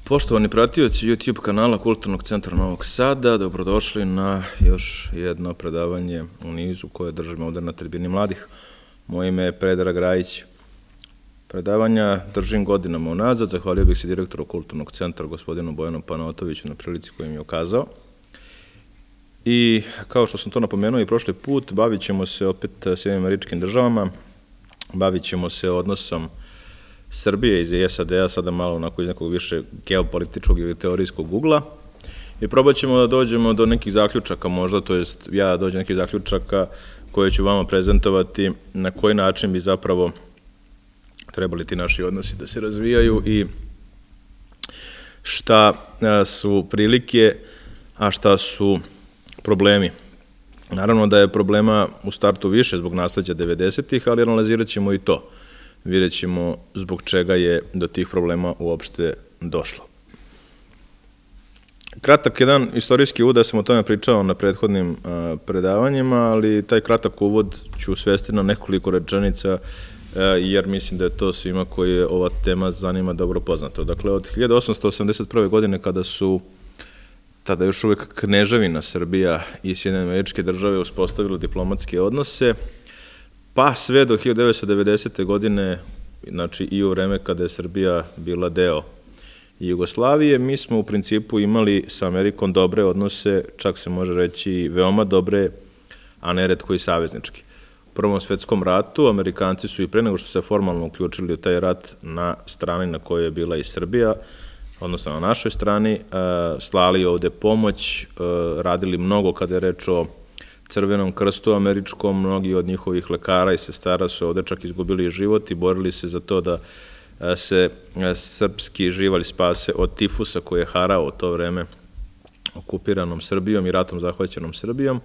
Poštovani pratioci YouTube kanala Kulturnog centra Novog Sada, dobrodošli na još jedno predavanje u nizu koje držimo ovde na tribini mladih. Moje ime je Predrag Rajić. Predavanja držim godinama unazad, zahvalio bih se direktoru Kulturnog centra, gospodinu Bojanu Panaotoviću, na prilici koju mi je ukazao. I kao što sam to napomenuo i prošli put, bavit ćemo se opet Sjedinjenim Američkim Državama, bavit ćemo se odnosom Srbije iz SAD-a, sada malo onako iz nekog više geopolitičkog ili teorijskog ugla, i probat ćemo da dođemo do nekih zaključaka možda, to jest ja da dođem do nekih zaključaka koje ću vama prezentovati na koji način bi zapravo trebali ti naši odnosi da se razvijaju i šta su prilike, a šta su problemi. Naravno da je problema u startu više zbog nasleđa 90-ih, ali analizirat ćemo i to. Vidjet ćemo zbog čega je do tih problema uopšte došlo. Kratak jedan istorijski uvod, da sam o tome pričao na prethodnim predavanjima, ali taj kratak uvod ću svesti na nekoliko rečenica, jer mislim da je to svima koji ova tema zanima dobro poznato. Dakle, od 1881. godine, kada su tada još uvek Kneževina Srbija i Sjedinjene Američke Države uspostavili diplomatske odnose, pa sve do 1990. godine, znači i u vreme kada je Srbija bila deo Jugoslavije, mi smo u principu imali sa Amerikom dobre odnose, čak se može reći veoma dobre, a neretko i saveznički. U Prvom svetskom ratu Amerikanci su i pre nego što se formalno uključili u taj rat na strani na kojoj je bila i Srbija, odnosno na našoj strani, slali ovde pomoć, radili mnogo kada je reč o Crvenom krstu američkom, mnogi od njihovih lekara i sestara su ovde čak izgubili život i borili se za to da se srpski živalj spase od tifusa koji je harao u to vreme okupiranom Srbijom i ratom zahvaćenom Srbijom.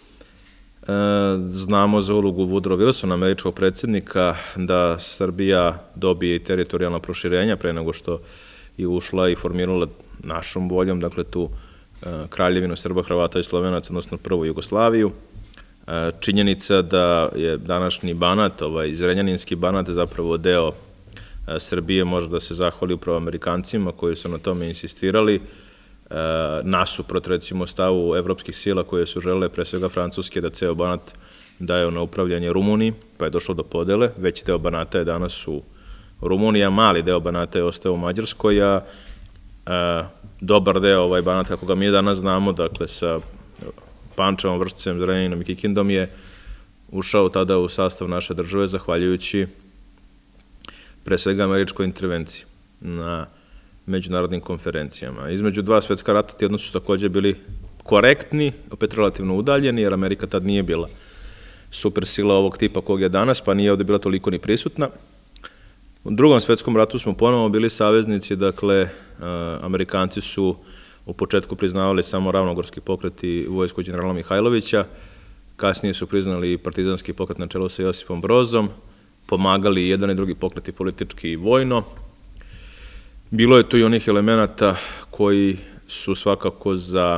Znamo za ulogu Woodrow Wilsona, američkog predsjednika, da Srbija dobije i teritorijalna proširenja pre nego što je ušla i formirala našom voljom, dakle tu Kraljevinu Srba, Hrvata i Slovenaca, odnosno prvu Jugoslaviju. Činjenica da je današnji Banat, Zrenjaninski Banat, zapravo deo Srbije, može da se zahvali upravo Amerikancima koji su na tome insistirali, nasuprot recimo stavu evropskih sila koje su želele, pre svega Francuske, da ceo Banat daju na upravljanje Rumuniji, pa je došlo do podele. Veći deo Banata je danas u Rumuniji, a mali deo Banata je ostao u Mađarskoj, a dobar deo Banata, kako ga mi danas znamo, dakle sa Pančevom, Vršcem, Zrenjaninom i Kikindom, je ušao tada u sastav naše države zahvaljujući pre svega američkoj intervenciji na međunarodnim konferencijama. Između dva svetska rata ti odnosi su takođe bili korektni, opet relativno udaljeni, jer Amerika tad nije bila supersila ovog tipa kog je danas, pa nije ovde bila toliko ni prisutna. U Drugom svetskom ratu smo ponovo bili saveznici, dakle, Amerikanci su u početku priznavali samo Ravnogorski pokret i vojsku generala Mihajlovića, kasnije su priznali partizanski pokret na čelu sa Josipom Brozom, pomagali jedan i drugi pokreti politički i vojno. Bilo je tu i onih elemenata koji su svakako za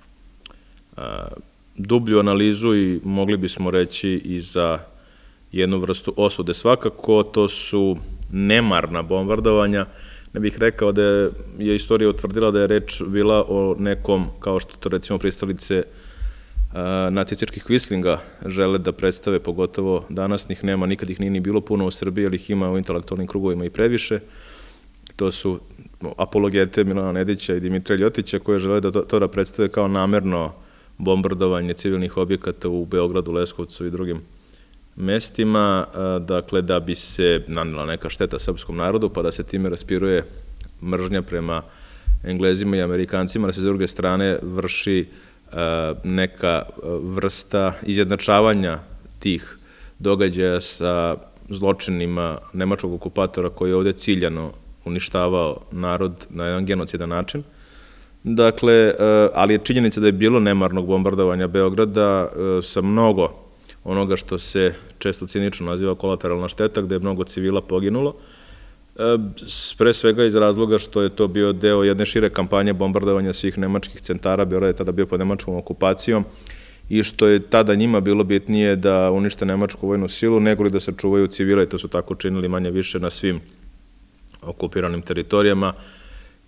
dublju analizu i mogli bismo reći i za jednu vrstu osude. Svakako to su nemarna bombardovanja. Ne bih rekao da je istorija utvrdila da je reč bila o nekom, kao što to recimo pristalice nacističkih kvislinga žele da predstave, pogotovo danas njih nema, nikad ih nije ni bilo puno u Srbiji, ali ih ima u intelektualnim krugovima i previše. To su apologete Milana Nedića i Dimitrija Ljotića koje žele da to da predstave kao namerno bombardovanje civilnih objekata u Beogradu, Leskovcu i drugim mestima, dakle da bi se nanela neka šteta srpskom narodu, pa da se time raspiruje mržnja prema Englezima i Amerikancima, da se s druge strane vrši neka vrsta izjednačavanja tih događaja sa zločinima nemačkog okupatora koji je ovde ciljano uništavao narod na jedan genocidan način. Dakle, ali je činjenica da je bilo nemarnog bombardovanja Beograda sa mnogo onoga što se često cinično naziva kolateralna šteta, gde je mnogo civila poginulo, pre svega iz razloga što je to bio deo jedne šire kampanje bombardovanja svih nemačkih centara. Beograd je tada bio pod nemačkom okupacijom i što je tada njima bilo bitnije da unište nemačku vojnu silu nego li da sačuvaju civile, i to su tako činili manje više na svim okupiranim teritorijama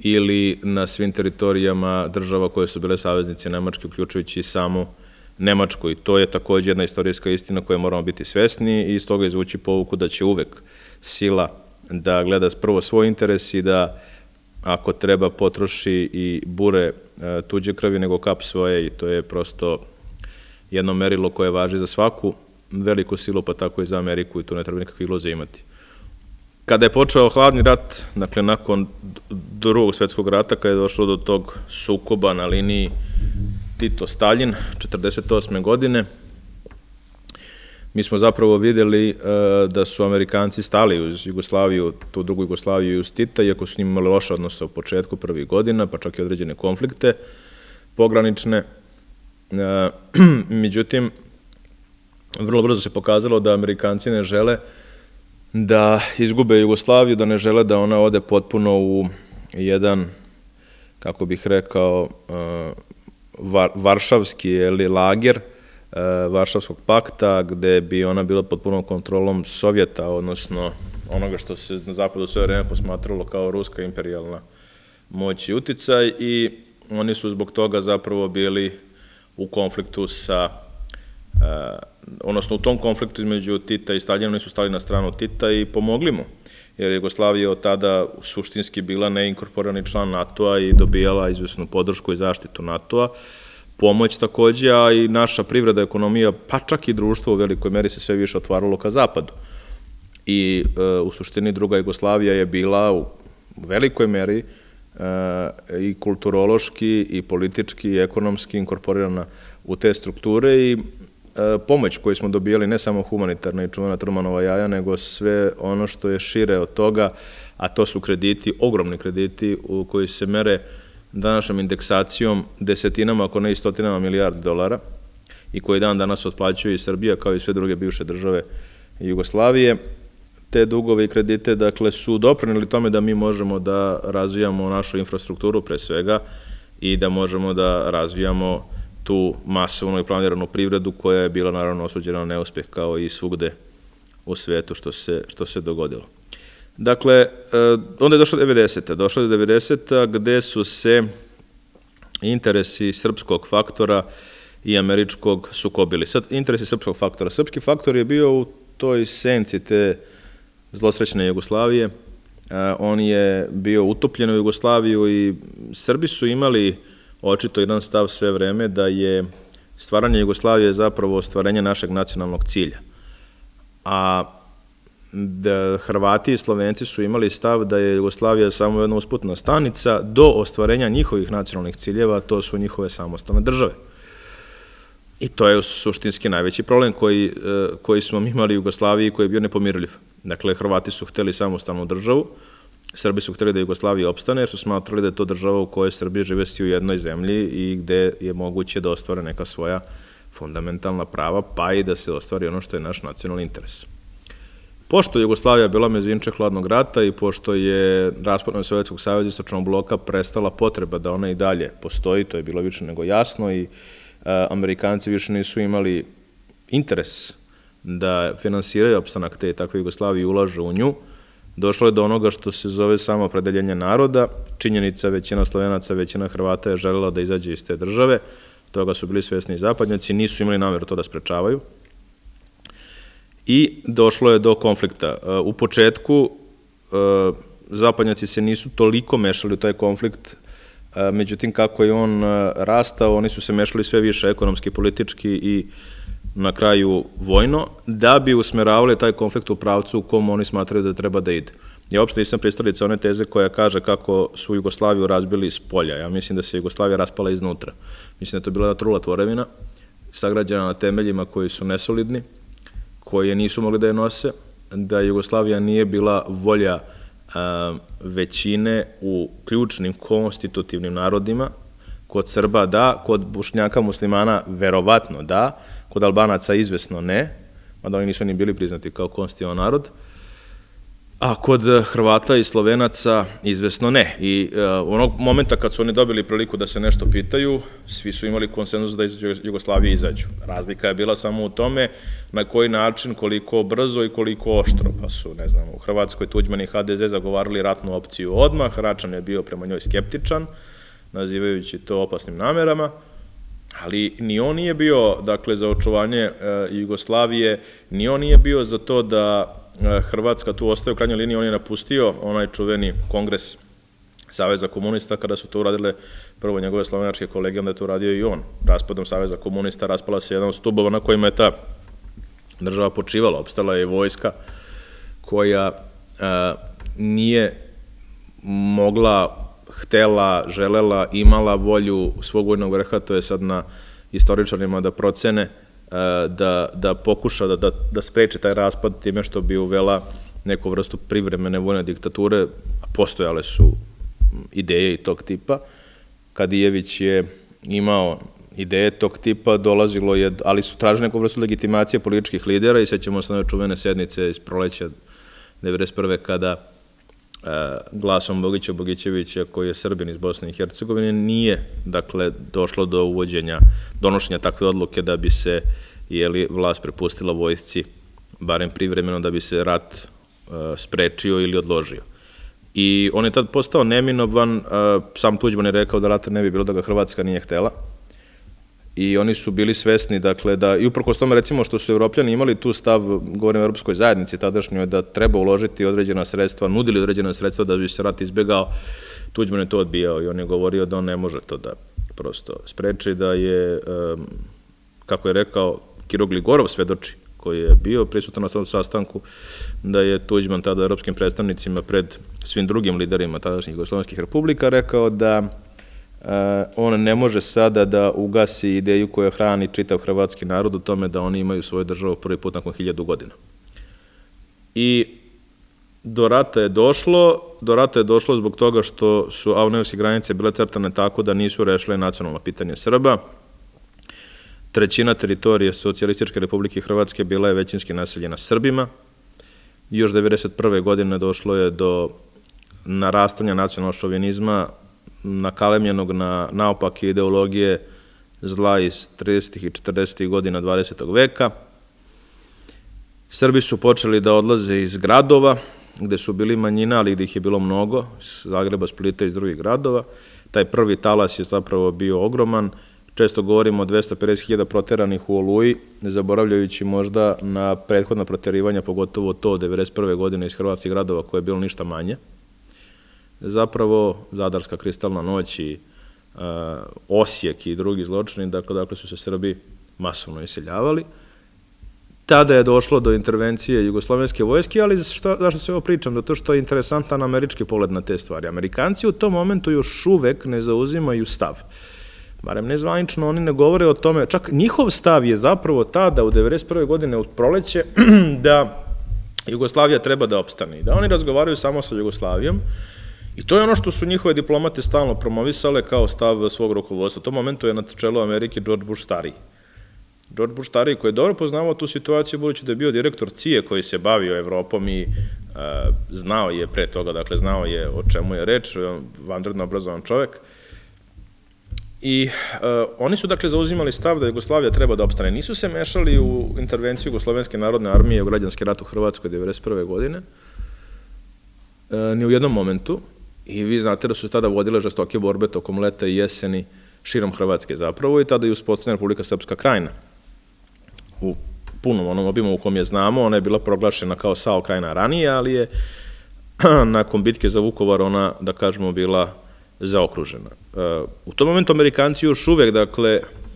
ili na svim teritorijama država koje su bile saveznici Nemačke, uključujući i samu Nemačku. I to je takođe jedna istorijska istina koje moramo biti svesni i iz toga izvući pouku da će uvek sila da gleda prvo svoj interes i da ako treba potroši i bure tuđe krvi nego kap svoje, i to je prosto jedno merilo koje važi za svaku veliku silu, pa tako i za Ameriku, i tu ne treba nikakve iluzije imati. Kada je počeo hladni rat, dakle nakon Drugog svetskog rata, kada je došlo do tog sukoba na liniji Tito-Staljin 1948. godine, mi smo zapravo vidjeli da su Amerikanci stali uz Jugoslaviju, tu drugu Jugoslaviju i uz Tita, iako su njim imali loše odnose u početku prvih godina, pa čak i određene konflikte pogranične. Međutim, vrlo brzo se pokazalo da Amerikanci ne žele da izgube Jugoslaviju, da ne žele da ona ode potpuno u jedan, kako bih rekao, varšavski lager Varšavskog pakta, gde bi ona bila pod punom kontrolom Sovjeta, odnosno onoga što se na zapadu sve vreme posmatralo kao ruska imperijalna moć i uticaj, i oni su zbog toga zapravo bili u konfliktu sa, odnosno u tom konfliktu između Tita i Staljina, oni su stali na stranu Tita i pomogli mu, jer Jugoslavija od tada suštinski bila neinkorporirani član NATO-a i dobijala izvesnu podršku i zaštitu NATO-a, pomoć takođe, a i naša privreda, ekonomija, pa čak i društvo u velikoj meri se sve više otvaralo ka zapadu. I u suštini druga Jugoslavija je bila u velikoj meri i kulturološki, i politički, i ekonomski inkorporirana u te strukture, i pomoć koju smo dobijali, ne samo humanitarna i čuvena Trumanova jaja, nego sve ono što je šire od toga, a to su krediti, ogromni krediti u koji se mere današnjom indeksacijom desetinama, ako ne i stotinama milijardi dolara, i koji dan danas otplaćuje i Srbija, kao i sve druge bivše države Jugoslavije. Te dugove i kredite, dakle, su doprineli tome da mi možemo da razvijamo našu infrastrukturu pre svega i da možemo da razvijamo tu masovnu i planiranu privredu koja je bila naravno osuđena na neuspeh kao i svugde u svetu što se dogodilo. Dakle, onda je došlo 90. Došlo je 90. gde su se interesi srpskog faktora i američkog sukobili. Sad, interesi srpskog faktora. Srpski faktor je bio u toj senci te zlosrećne Jugoslavije. On je bio utopljen u Jugoslaviju i Srbi su imali očito jedan stav sve vreme da je stvaranje Jugoslavije zapravo ostvarenje našeg nacionalnog cilja. A da Hrvati i Slovenci su imali stav da je Jugoslavija samo jedna usputna stanica do ostvarenja njihovih nacionalnih ciljeva, a to su njihove samostalne države. I to je suštinski najveći problem koji smo imali u Jugoslaviji, koji je bio nepomirljiv. Dakle, Hrvati su hteli samostalnu državu, Srbi su hteli da Jugoslavija opstane, jer su smatrali da je to država u kojoj Srbi žive svi u jednoj zemlji i gde je moguće da ostvare neka svoja fundamentalna prava, pa i da se ostvari ono što je naš nacionalni interes. Pošto je Jugoslavija bila mezinče hladnog rata i pošto je raspadom Sovjetskog saveza i Istočnog bloka prestala potreba da ona i dalje postoji, to je bilo više nego jasno, i Amerikanci više nisu imali interes da finansiraju opstanak te i takve Jugoslavije i ulažu u nju, došlo je do onoga što se zove samoopredeljenje naroda. Činjenica, većina Slovenaca, većina Hrvata je želela da izađe iz te države, toga su bili svesni i zapadnjaci, nisu imali nameru to da sprečavaju. I došlo je do konflikta. U početku zapadnjaci se nisu toliko mešali u taj konflikt, međutim kako je on rastao, oni su se mešali sve više ekonomski, politički i na kraju vojno, da bi usmeravali taj konflikt u pravcu u kom oni smatraju da treba da ide. Ja uopšte nisam pristalica one teze koja kaže kako su Jugoslaviju razbili iz polja. Ja mislim da se Jugoslavija raspala iznutra. Mislim da je to bila jedna trula tvorevina, sagrađena na temeljima koji su nesolidni, koje nisu mogli da je nose, da Jugoslavija nije bila volja većine u ključnim konstitutivnim narodima, kod Srba da, kod Bošnjaka muslimana verovatno da, kod Albanaca izvesno ne, mada oni nisu ni bili priznati kao konstitutivan narod, A kod Hrvata i Slovenaca izvesno ne. I onog momenta kad su oni dobili priliku da se nešto pitaju, svi su imali konsenzus da iz Jugoslavije izađu. Razlika je bila samo u tome na koji način, koliko brzo i koliko oštro. Pa su, ne znam, u Hrvatskoj Tuđman i HDZ zagovarali ratnu opciju odmah, Račan je bio prema njoj skeptičan, nazivajući to opasnim namerama, ali ni on nije bio, dakle, za očuvanje Jugoslavije, ni on nije bio za to da Hrvatska tu ostaje u krajnjoj liniji, on je napustio onaj čuveni kongres Saveza komunista kada su to uradile prvo njegove slovenačke kolege, onda je to uradio i on. Raspadom Saveza komunista raspala se jedan od stubova na kojima je ta država počivala. Opstala je vojska koja nije mogla, htela, želela, imala volju svog vojnog vrha, to je sad na istoričarima da procene, da pokuša da spreče taj raspad time što bi uvela neku vrstu privremene vojne diktature, a postojale su ideje i tog tipa. Kadijević je imao ideje tog tipa, dolazilo je, ali su tražili neku vrstu legitimacije političkih lidera i sećamo se na čuvene sednice iz proleća 1991. kada glasom Bogića Bogićevića, koji je Srbin iz Bosne i Hercegovine, nije, dakle, došlo do donošenja takve odluke da bi se vlast prepustila vojsci, barem privremeno, da bi se rat sprečio ili odložio. I on je tad postao neminovan, sam Tuđman je rekao da rata ne bi bilo da ga Hrvatska nije htela. I oni su bili svesni, dakle, da, i uprkos tome, recimo, što su Evropljani imali tu stav, govorim o Evropskoj zajednici tadašnjoj, da treba uložiti određena sredstva, nudili određena sredstva da bi se rat izbjegao, Tuđman je to odbijao i on je govorio da on ne može to da prosto spreči, da je, kako je rekao, Kiro Gligorov svedoči, koji je bio prisutan na tom sastanku, da je Tuđman tada evropskim predstavnicima pred svim drugim liderima tadašnjih jugoslovenskih republika rekao da on ne može sada da ugasi ideju koja hrani čitav hrvatski narod u tome da oni imaju svoju državu prvi put nakon 1000 godina. I do rata je došlo zbog toga što su Aunevske granice bile crtane tako da nisu rešile nacionalno pitanje Srba. Trećina teritorije Socijalističke republike Hrvatske bila je većinski naseljena Srbima. Još 1991. godine došlo je do narastanja nacionalnog šovinizma, nakalemljenog na naopake ideologije zla iz 30. i 40. godina 20. veka. Srbi su počeli da odlaze iz gradova, gde su bili manjina, ali gde ih je bilo mnogo, iz Zagreba, Splita i iz drugih gradova. Taj prvi talas je zapravo bio ogroman. Često govorimo o 250.000 proteranih u Oluji, ne zaboravljajući možda na prethodna proterivanja, pogotovo to 1991. godine iz hrvatskih gradova, koje je bilo ništa manje. Zapravo, Zadarska kristalna noć i Osijek i drugi zločini, dakle su se Srbi masovno iseljavali. Tada je došlo do intervencije jugoslovenske vojske, ali zašto se ovo pričam? Zato što je interesantan američki pogled na te stvari. Amerikanci u tom momentu još uvek ne zauzimaju stav. Barem nezvanično, oni ne govore o tome, čak njihov stav je zapravo tada u 1991. godine od proleće da Jugoslavija treba da opstane i da oni razgovaraju samo sa Jugoslavijom. I to je ono što su njihove diplomate stalno promovisale kao stav svog rukovodstva. U tom momentu je na čelu Amerike George Bush stariji. George Bush stariji koji je dobro poznavao tu situaciju, budući da je bio direktor CIA koji se bavio Evropom i znao je pre toga, dakle znao je o čemu je reč, vanredno obrazovan čovek. I oni su dakle zauzimali stav da Jugoslavija treba da opstane. Nisu se mešali u intervenciju Jugoslovenske narodne armije u građanski rat u Hrvatskoj 1991. godine, ni u jednom momentu. I vi znate da su tada vodile žestoke borbe tokom leta i jeseni širom Hrvatske zapravo i tada je uspostavljena Republika Srpska Krajina. U punom onom obimu u kom je znamo, ona je bila proglašena kao SAO Krajina ranije, ali je nakon bitke za Vukovar ona, da kažemo, bila zaokružena. U tom momentu Amerikanci još uvek, dakle,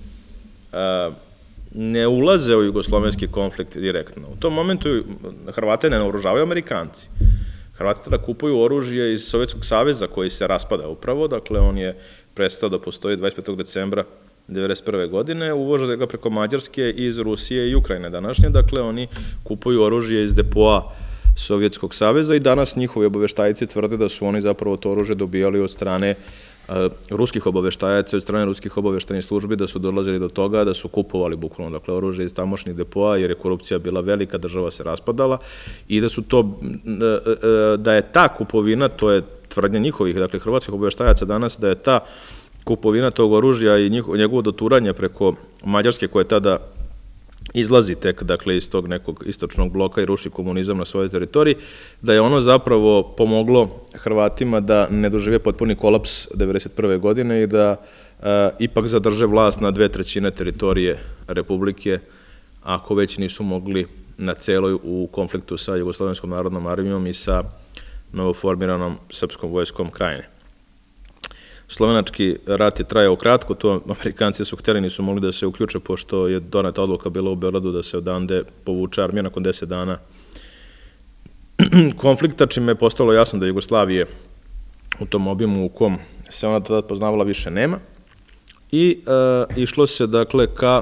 ne ulaze u jugoslovenski konflikt direktno. U tom momentu Hrvate ne naoružavaju Amerikanci. Hrvati tada kupuju oružje iz Sovjetskog saveza koji se raspada upravo, dakle on je prestao da postoji 25. decembra 1991. godine, uvože ga preko Mađarske, iz Rusije i Ukrajine današnje, dakle oni kupuju oružje iz depoa Sovjetskog saveza i danas njihovi obaveštajci tvrde da su oni zapravo to oružje dobijali od strane ruskih obaveštajaca, od strane ruskih obaveštajnih službi, da su dolazili do toga da su kupovali bukvalno, dakle, oružje iz tamošnjih depoa, jer je korupcija bila velika, država se raspadala i da je ta kupovina, to je tvrdnja njihovih, dakle, hrvatskih obaveštajaca danas, da je ta kupovina tog oružja i njegovo doturanje preko Mađarske, koje tada izlazi tek, dakle, iz tog nekog istočnog bloka i ruši komunizam na svojoj teritoriji, da je ono zapravo pomoglo Hrvatima da ne dožive potpuni kolaps 1991. godine i da ipak zadrže vlast na 2/3 teritorije Republike, ako već nisu mogli na celoj u konfliktu sa Jugoslovenskom narodnom armijom i sa novoformiranom srpskom vojskom Krajine. Slovenački rat je trajao kratko, to Amerikanci su hteli, nisu mogli da se uključe, pošto je doneta odluka bila u Beogradu da se odande povuče armija nakon 10 dana konflikta, čime je postalo jasno da Jugoslavije u tom obimu u kom se ona tada poznavala više nema. I išlo se, dakle, ka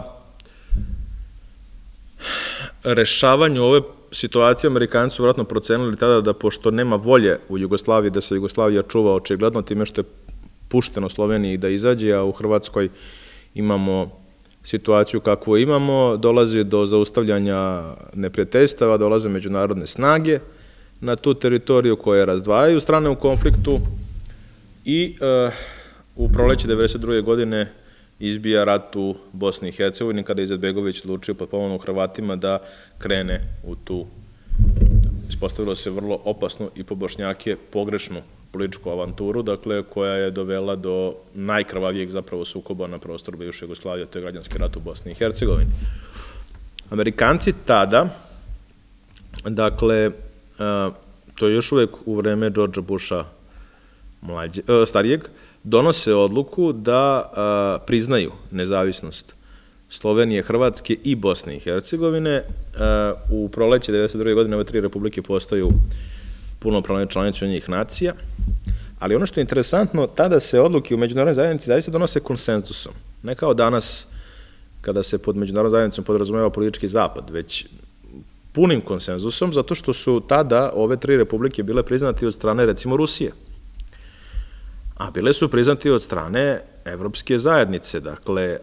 rešavanju ove situacije. Amerikanci su vratno procenili tada da, pošto nema volje u Jugoslaviji da se Jugoslavija čuva očigledno time što je pušteno Sloveniji da izađe, a u Hrvatskoj imamo situaciju kakvu imamo, dolazi do zaustavljanja neprijateljstava, dolaze međunarodne snage na tu teritoriju koje razdvajaju strane u konfliktu i u proleće 1992. godine izbija rat u Bosni i Hercegovini, kada je Izetbegović odlučio pod pomogom Hrvatima da krene u tu, ispostavilo se, vrlo opasnu i po Bošnjake pogrešnu političku avanturu, dakle, koja je dovela do najkrvavijeg zapravo sukoba na prostoru bivše Jugoslavije, to je građanski rat u Bosni i Hercegovini. Amerikanci tada, dakle, to je još uvek u vreme Georgea Busha starijeg, donose odluku da priznaju nezavisnost Slovenije, Hrvatske i Bosne i Hercegovine. U proleće 1992. godine ove 3 republike postaju punopravne članice Ujedinjenih nacija, ali ono što je interesantno, tada se odluke u međunarodnoj zajednici zaista donose konsenzusom. Ne kao danas, kada se pod međunarodnom zajednicom podrazumeva politički zapad, već punim konsenzusom, zato što su tada ove 3 republike bile priznati od strane, recimo, Rusije. A bile su priznati od strane Evropske zajednice. Dakle,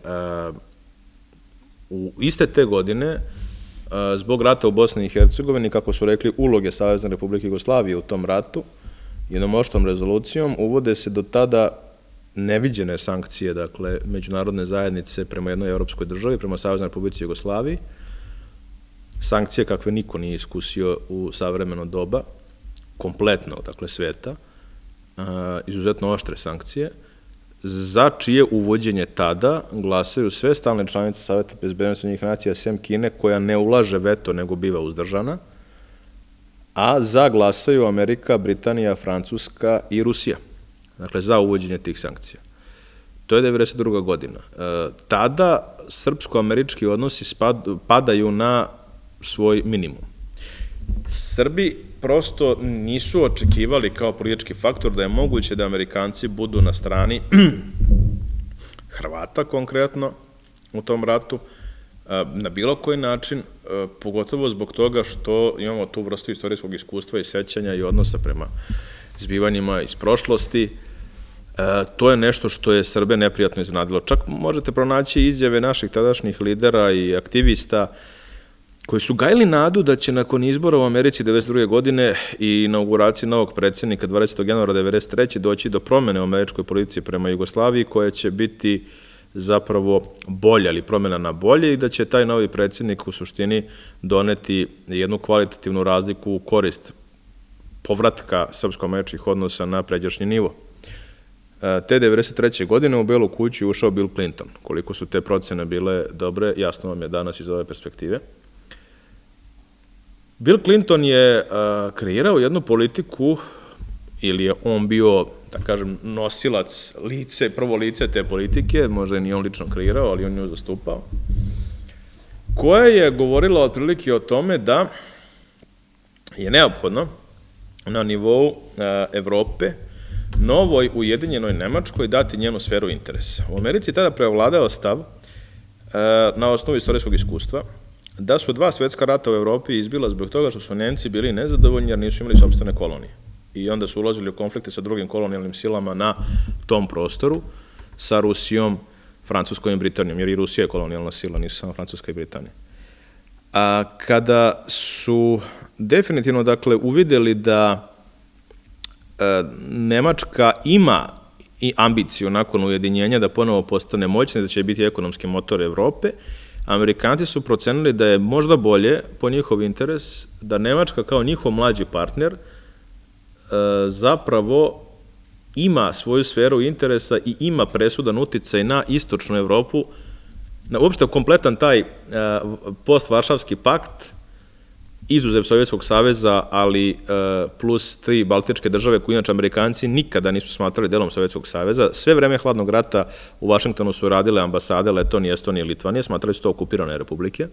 u iste te godine, zbog rata u Bosni i Hercegovini, kako su rekli, uloge Savezne Republike Jugoslavije u tom ratu, jednom oštrom rezolucijom uvode se do tada neviđene sankcije, dakle, međunarodne zajednice prema jednoj evropskoj državi, prema Saveznoj Republici Jugoslaviji, sankcije kakve niko nije iskusio u savremeno doba, kompletno, dakle, sveta, izuzetno oštre sankcije, za čije uvođenje tada glasaju sve stalne članice Saveta bezbednosti Ujedinjenih nacija, sem Kine, koja ne ulaže veto, nego biva uzdržana, a za glasaju Amerika, Britanija, Francuska i Rusija. Dakle, za uvođenje tih sankcija. To je 1992. godina. Tada srpsko-američki odnosi padaju na svoj minimum. Srbi prosto nisu očekivali kao politički faktor da je moguće da Amerikanci budu na strani Hrvata konkretno u tom ratu, na bilo koji način, pogotovo zbog toga što imamo tu vrstu istorijskog iskustva i sećanja i odnosa prema zbivanjima iz prošlosti. To je nešto što je Srbe neprijatno iznenadilo. Čak možete pronaći izjave naših tadašnjih lidera i aktivista koji su gajili nadu da će nakon izbora u Americi 1992. godine i inauguraciji novog predsjednika 20. januara 1993. doći do promene u američkoj politici prema Jugoslaviji, koja će biti zapravo bolja ili promena na bolje, i da će taj novi predsjednik u suštini doneti jednu kvalitativnu razliku u korist povratka srpsko-američkih odnosa na pređašnji nivo. Te 1993. godine u Belu kuću ušao Bill Clinton. Koliko su te procene bile dobre, jasno vam je danas iz ove perspektive. Bill Clinton je kreirao jednu politiku, ili je on bio, da kažem, nosilac, prvo lice te politike, možda je nije on lično kreirao, ali on nju zastupao, koja je govorila otprilike o tome da je neophodno na nivou Evrope novoj ujedinjenoj Nemačkoj dati njenu sferu interesa. U Americi tada preovladao stav, na osnovu istorijskog iskustva, da su 2 svetska rata u Evropi izbila zbog toga što su Nemci bili nezadovoljni jer nisu imali sopstvene kolonije. i onda su ulazili u konflikte sa drugim kolonijalnim silama na tom prostoru, sa Rusijom, Francuskom i Britanijom, jer i Rusija je kolonijalna sila, nisu samo Francuska i Britanija. A kada su definitivno, dakle, uvideli da Nemačka ima i ambiciju nakon ujedinjenja da ponovo postane moćna, da će biti ekonomski motor Evrope, Amerikanci su procenili da je možda bolje, po njihov interes, da Nemačka kao njihov mlađi partner zapravo ima svoju sferu interesa i ima presudan uticaj na istočnu Evropu, na uopšte kompletan taj post-Varšavski pakt, izuzev Sovjetskog saveza, ali plus 3 baltičke države koje inače Amerikanci nikada nisu smatrali delom Sovjetskog saveza. Sve vreme hladnog rata u Vašingtonu su radile ambasade Letonije, Estonije i Litvanije, smatrali su to okupirane republike.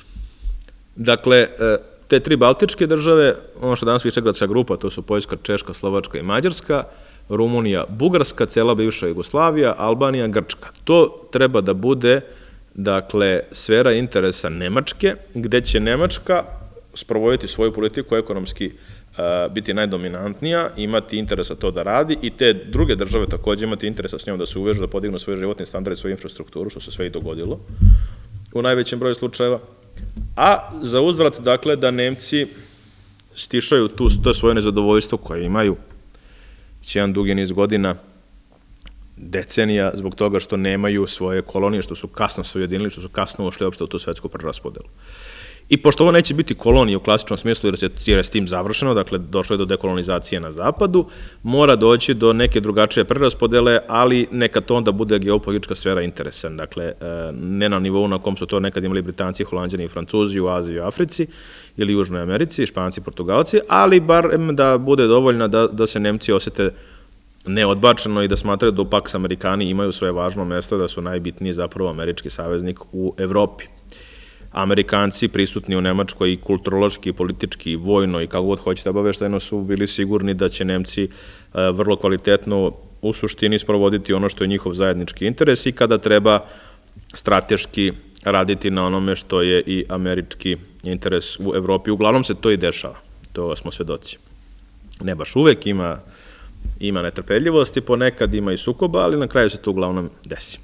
Dakle, te 3 baltičke države, ono što danas Višegradska grupa, to su Poljska, Češka, Slovačka i Mađarska, Rumunija, Bugarska, cela bivša Jugoslavija, Albanija, Grčka. To treba da bude, dakle, sfera interesa Nemačke, gde će Nemačka sprovoditi svoju politiku, ekonomski biti najdominantnija, imati interesa to da radi i te druge države takođe imati interesa s njom da se uvežu, da podignu svoje životne standarde, svoju infrastrukturu, što se sve i dogodilo u najvećem broju slučajeva. A za uzvrat, dakle, da Nemci stišaju to svoje nezadovoljstvo koje imaju jedan dugi niz godina, decenija, zbog toga što nemaju svoje kolonije, što su kasno se ujedinili, što su kasno ušli uopšte u tu svetsku preraspodelu. I pošto ovo neće biti kolonije u klasičnom smislu, jer je s tim završeno, dakle, došlo je do dekolonizacije na zapadu, mora doći do neke drugačije preraspodele, ali neka to onda bude geopolitička sfera interesa. Dakle, ne na nivou na kom su to nekad imali Britanci, Holanđani i Francuzi u Aziji i Africi, ili Južnoj Americi, Španci, Portugalci, ali bar da bude dovoljna da se Nemci osete neodbačeno i da smatraju da Pax Amerikani imaju svoje važno mesto, da su najbitniji zapravo američki saveznik u Evropi. Amerikanci prisutni u Nemačkoj i kulturološki, i politički, i vojno i kako god hoćete obaveštajno su bili sigurni da će Nemci vrlo kvalitetno u suštini sprovoditi ono što je njihov zajednički interes i kada treba strateški raditi na onome što je i američki interes u Evropi. Uglavnom se to i dešava, to smo svedoci. Ne baš uvek, ima netrpeljivosti, ponekad ima i sukoba, ali na kraju se to uglavnom desi.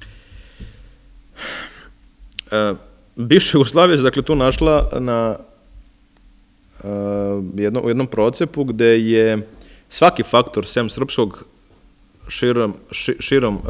Bivša Jugoslavija se, dakle, tu našla u jednom procepu gde je svaki faktor, sem srpskog, širom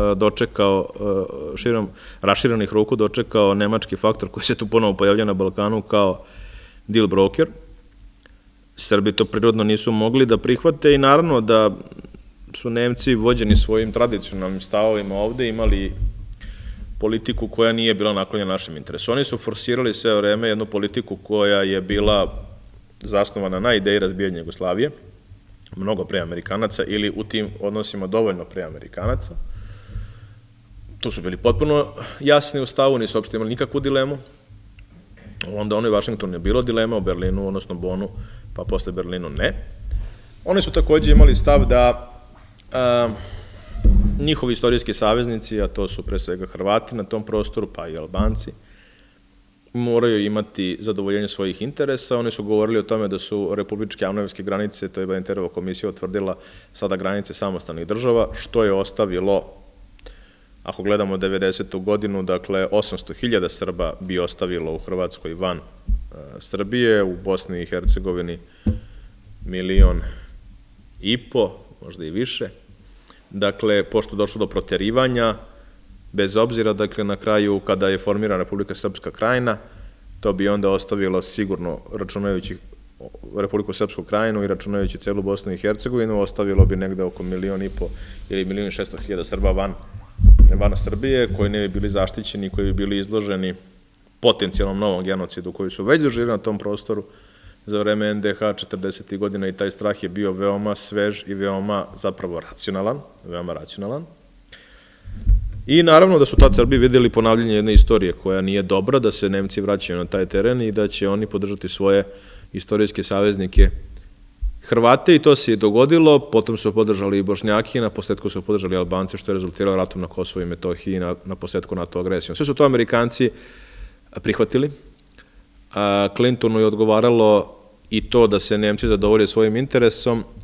raširenih ruku dočekao nemački faktor koji se tu ponovo pojavlja na Balkanu kao deal broker. Srbi to prirodno nisu mogli da prihvate i naravno da su Nemci vođeni svojim tradicionalnim stavovima ovde imali politiku koja nije bila naklonjena našem interesu. Oni su forsirali sve vreme jednu politiku koja je bila zasnovana na ideji razbijanja Jugoslavije, mnogo pre Amerikanaca ili u tim odnosima dovoljno pre Amerikanaca. Tu su bili potpuno jasni u stavu, nisu uopšte imali nikakvu dilemu. Onda ono i Vašingtonu je bilo dilema, u Berlinu, odnosno Bonu, pa posle Berlinu ne. Oni su takođe imali stav da njihovi istorijski saveznici, a to su pre svega Hrvati na tom prostoru, pa i Albanci, moraju imati zadovoljenje svojih interesa. Oni su govorili o tome da su republičke avnojevske granice, to je Badinterova komisija utvrdila, sada granice samostalnih država, što je ostavilo, ako gledamo 90. godinu, dakle 800.000 Srba bi ostavilo u Hrvatskoj van Srbije, u Bosni i Hercegovini 1,5 miliona, možda i više. Dakle, pošto je došlo do proterivanja, bez obzira, dakle, na kraju, kada je formirana Republika Srpska Krajina, to bi onda ostavilo sigurno, računajući Republiku Srpsku Krajinu i računajući celu Bosnu i Hercegovinu, ostavilo bi negde oko 1,5 miliona ili 1,6 Srba van Srbije, koji ne bi bili zaštićeni, koji bi bili izloženi potencijalnom novom genocidu koji su već doživjeli na tom prostoru za vreme NDH 40. godina i taj strah je bio veoma svež i veoma zapravo racionalan. I naravno da su tad Srbi videli ponavljanje jedne istorije koja nije dobra, da se Nemci vraćaju na taj teren i da će oni podržati svoje istorijske saveznike Hrvate i to se i dogodilo, potom su podržali i Bošnjaki, na posledku su podržali Albance, što je rezultiralo ratom na Kosovu i Metohiji i na posledku NATO agresijom. Sve su to Amerikanci prihvatili. Clintonu je odgovaralo i to da se Nemci zadovolje svojim interesom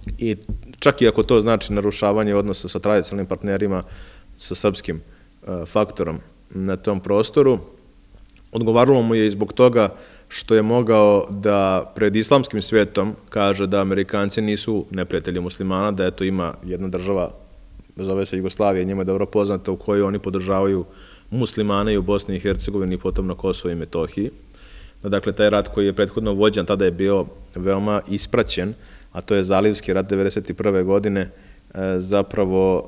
i čak i ako to znači narušavanje odnosa sa tradicionalnim partnerima, sa srpskim faktorom na tom prostoru, odgovaralo mu je i zbog toga što je mogao da pred islamskim svetom kaže da Amerikanci nisu neprijatelji muslimana, da eto ima jedna država, zove se Jugoslavija, njima je dobro poznata, u kojoj oni podržavaju muslimane i u Bosni i Hercegovini i potom na Kosovo i Metohiji. Dakle, taj rat koji je prethodno vođen, tada je bio veoma ispraćen, a to je Zalivski rat 1991. godine, zapravo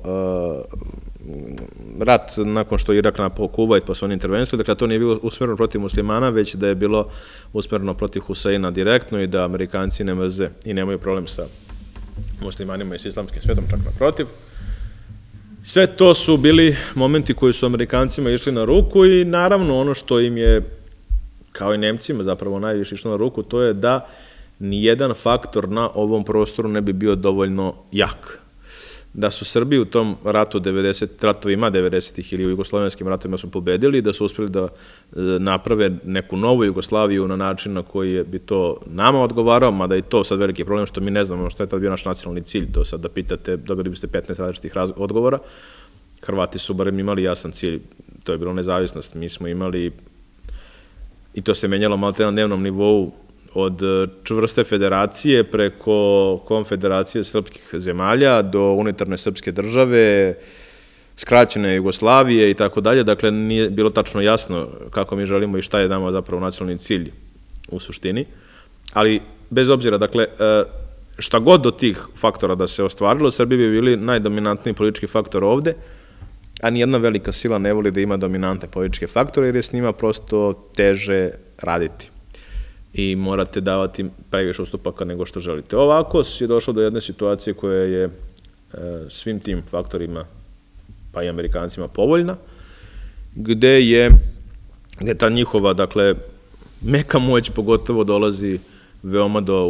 rat nakon što je Irak napao Kuvajt, pa su oni intervenisali, dakle to nije bilo usmjereno protiv muslimana, već da je bilo usmjereno protiv Huseina direktno i da Amerikanci ne mrze i nemaju problem sa muslimanima i s islamskim svetom, čak naprotiv. Sve to su bili momenti koji su Amerikancima išli na ruku i naravno ono što im je, kao i Nemcima zapravo najviše išlo na ruku, to je da nijedan faktor na ovom prostoru ne bi bio dovoljno jak. Da su Srbi u tom ratovima 90-ih ili u jugoslovenskim ratovima su pobedili, da su uspjeli da naprave neku novu Jugoslaviju na način na koji bi to nama odgovarao, mada i to sad veliki problem što mi ne znamo šta je tad bio naš nacionalni cilj, to sad da pitate, dobili biste 15 različitih odgovora. Hrvati su barem imali jasan cilj, to je bilo nezavisnost, mi smo imali, i to se menjalo malo na dnevnom nivou, od čvrste federacije preko konfederacije srpskih zemalja do unitarne srpske države, skraćene Jugoslavije i tako dalje. Dakle, nije bilo tačno jasno kako mi želimo i šta je nama zapravo nacionalni cilj u suštini. Ali, bez obzira, dakle, šta god do tih faktora da se ostvarilo, Srbi bi bili najdominantniji politički faktor ovde, a nijedna velika sila ne voli da ima dominantne političke faktore, jer je s njima prosto teže raditi i morate davati previše ustupaka nego što želite. Ovako je došlo do jedne situacije koja je svim tim faktorima, pa i Amerikancima, povoljna, gde ta njihova, dakle, meka moć pogotovo dolazi veoma do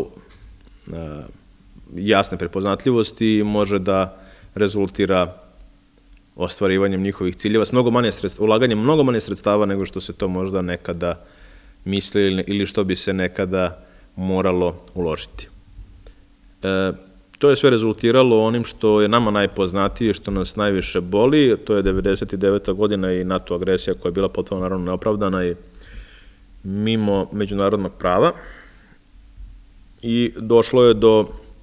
jasne prepoznatljivosti i može da rezultira ostvarivanjem njihovih ciljeva s ulaganjem mnogo manje sredstava nego što se to možda nekada misli ili što bi se nekada moralo uložiti. To je sve rezultiralo onim što je nama najpoznatije, što nas najviše boli, to je 1999. godina i NATO agresija koja je bila potpuno naravno neopravdana i mimo međunarodnog prava i došlo je do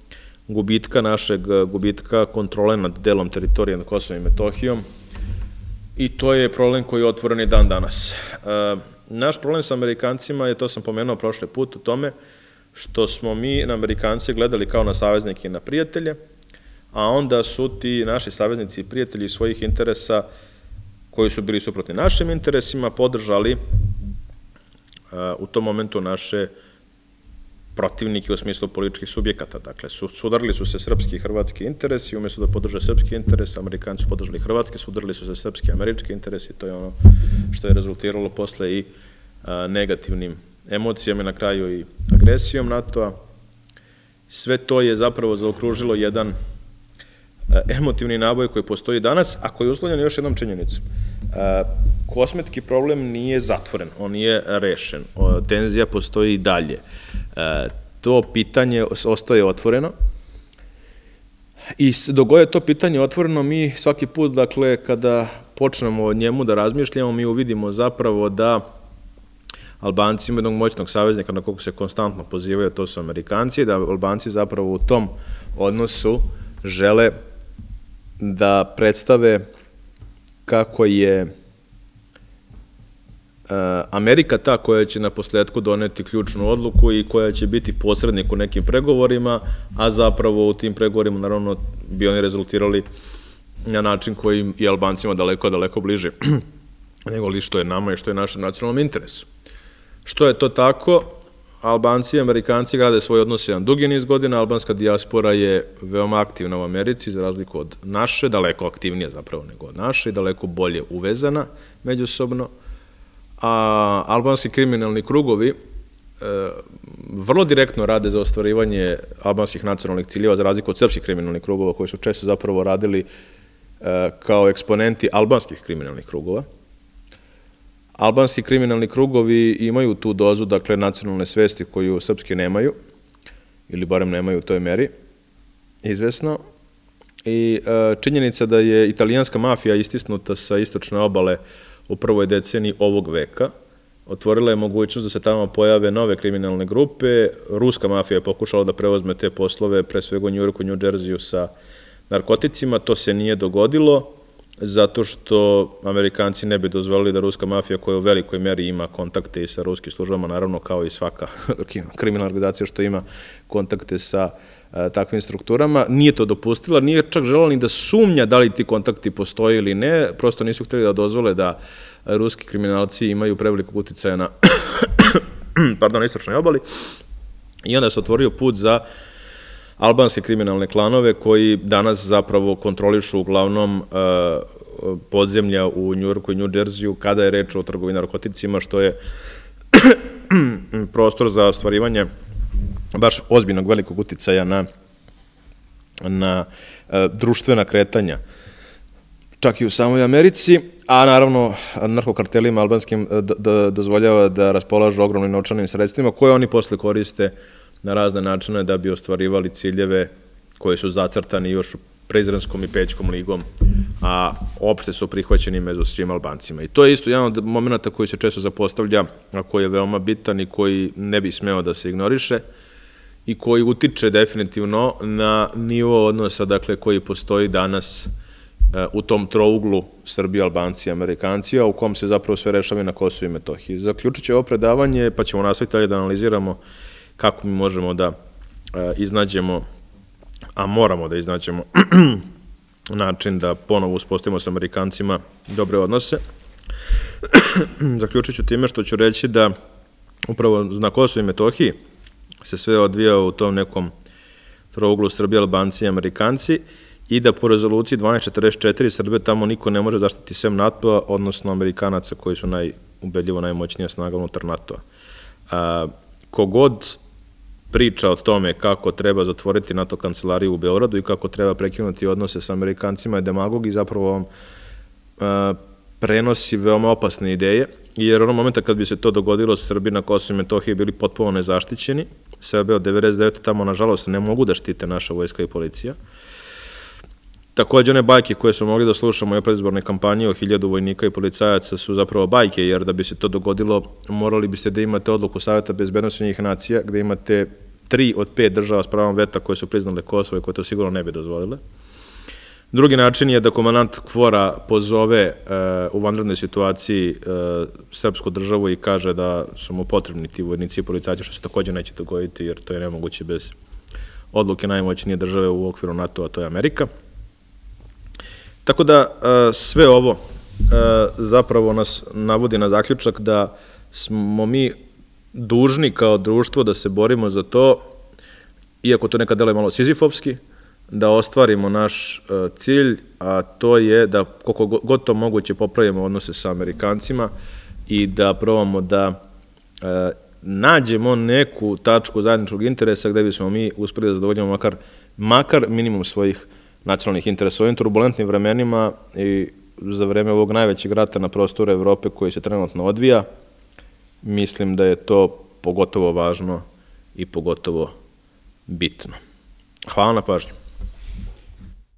gubitka kontrole nad delom teritorije nad Kosovom i Metohijom i to je problem koji je otvoren i dan danas. Naš problem sa Amerikancima je, to sam pomenuo prošli put, u tome što smo mi na Amerikanci gledali kao na saveznike i na prijatelje, a onda su ti naši saveznici i prijatelji svojih interesa, koji su bili suprotni našim interesima, podržali u tom momentu naše protivnike u smislu političkih subjekata. Dakle, sudarili su se srpski i hrvatski interesi, umjesto da podrže srpski interes, Amerikanci su podržali hrvatske, sudarili su se srpski i američki interesi, to je ono što je rezultiralo posle i negativnim emocijama i na kraju i agresijom NATO-a. Sve to je zapravo zaokružilo jedan emotivni naboj koji postoji danas, a koji je uslovljen još jednom činjenicom. Kosmetski problem nije zatvoren, on je rešen, tenzija postoji i dalje. To pitanje ostaje otvoreno i dok god je to pitanje otvoreno, mi svaki put, dakle, kada počnemo o njemu da razmišljamo, mi uvidimo zapravo da Albanci imaju jednog moćnog saveznika na koga se konstantno pozivaju, to su Amerikanci, da Albanci zapravo u tom odnosu žele da predstave kako je Amerika ta koja će na posledku doneti ključnu odluku i koja će biti posrednik u nekim pregovorima, a zapravo u tim pregovorima naravno bi oni rezultirali na način koji je Albancima daleko, daleko bliže nego li što je nama i što je našem nacionalnom interesu. Što je to tako? Albanci i Amerikanci grade svoj odnos jedan dugi niz godina, albanska dijaspora je veoma aktivna u Americi, za razliku od naše, daleko aktivnija zapravo nego od naše i daleko bolje uvezana međusobno, a albanski kriminalni krugovi vrlo direktno rade za ostvarivanje albanskih nacionalnih ciljeva, za razliku od srpskih kriminalnih krugova, koji su često zapravo radili kao eksponenti albanskih kriminalnih krugova. Albanski kriminalni krugovi imaju tu dozu, dakle, nacionalne svesti koju srpski nemaju, ili barem nemaju u toj meri, izvesno. I činjenica da je italijanska mafija istisnuta sa istočne obale u prvoj deceniji ovog veka otvorila je mogućnost da se tamo pojave nove kriminalne grupe. Ruska mafija je pokušala da preuzme te poslove, pre svega u Njujorku i New Jerseyu sa narkoticima. To se nije dogodilo, zato što Amerikanci ne bi dozvolili da ruska mafija, koja u velikoj meri ima kontakte i sa ruskim službama, naravno kao i svaka kriminalna organizacija što ima kontakte sa takvim strukturama, nije to dopustila, nije čak želela ni da sumnja da li ti kontakti postoje ili ne, prosto nisu htjeli da dozvole da ruski kriminalci imaju prevelikog uticaja na istočnoj obali, i onda se otvorio put za albanske kriminalne klanove koji danas zapravo kontrolišu uglavnom podzemlja u Njujorku i New Jerseyu kada je reč o trgovini narkoticima, što je prostor za ostvarivanje baš ozbiljnog velikog uticaja na društvena kretanja, čak i u samoj Americi, a naravno narkokartelima albanskim dozvoljava da raspolažu ogromnim novčanim sredstvima koje oni posle koriste na razne načine da bi ostvarivali ciljeve koji su zacrtani još Prizrenskom i Pećkom ligom, a opšte su prihvaćeni među svim Albancima. I to je isto jedan od momenta koji se često zapostavlja, a koji je veoma bitan i koji ne bi smeo da se ignoriše i koji utiče definitivno na nivo odnosa, dakle, koji postoji danas u tom trouglu Srbi, Albanci i Amerikanci, a u kom se zapravo sve rešava na Kosovu i Metohiji. Zaključit ću ovo predavanje, pa ćemo nastaviti dalje da analiziramo kako mi možemo da iznađemo, a moramo da iznađemo način da ponovo uspostavimo sa Amerikancima dobre odnose. Zaključit ću time što ću reći da upravo na Kosovu i Metohiji se sve odvija u tom nekom trouglu Srbi, Albanci i Amerikanci i da po rezoluciji 1244 Srbe tamo niko ne može zaštiti sem NATO-a, odnosno Amerikanaca koji su ubedljivo najmoćnija snaga unutar NATO-a. Kogod priča o tome kako treba zatvoriti NATO kancelariju u Beogradu i kako treba prekinuti odnose sa Amerikancima je demagog i zapravo vam prenosi veoma opasne ideje, jer onog momenta kad bi se to dogodilo, Srbi na Kosovu i Metohiji bili potpuno nezaštićeni. Srbe od 99. tamo, nažalost, ne mogu da štite naša vojska i policija. Takođe, one bajke koje smo mogli da slušamo u predizbornoj kampanji o 1000 vojnika i policajaca su zapravo bajke, jer da bi se to dogodilo, morali biste da imate odluku Saveta bezbednosti Ujedinjenih nacija, gde imate 3 od 5 država s pravom veta koje su priznale Kosovo i koje to sigurno ne bi dozvolile. Drugi način je da komandant KFOR-a pozove u vanrednoj situaciji srpsku državu i kaže da su mu potrebni ti vojnici i policajci, što se takođe neće dogoditi, jer to je nemoguće bez odluke najmoćnije države u okviru NATO-a, to je Amerika. Tako da sve ovo zapravo nas navodi na zaključak da smo mi dužni kao društvo da se borimo za to, iako to nekad deluje malo sizifovski, da ostvarimo naš cilj, a to je da koliko god to moguće popravimo odnose sa Amerikancima i da probamo da nađemo neku tačku zajedničkog interesa gde bismo mi uspeli da zadovoljimo makar minimum svojih nacionalnih interesa. U ovim turbulentnim vremenima i za vreme ovog najvećeg rata na prostoru Evrope koji se trenutno odvija, mislim da je to pogotovo važno i pogotovo bitno. Hvala na pažnju.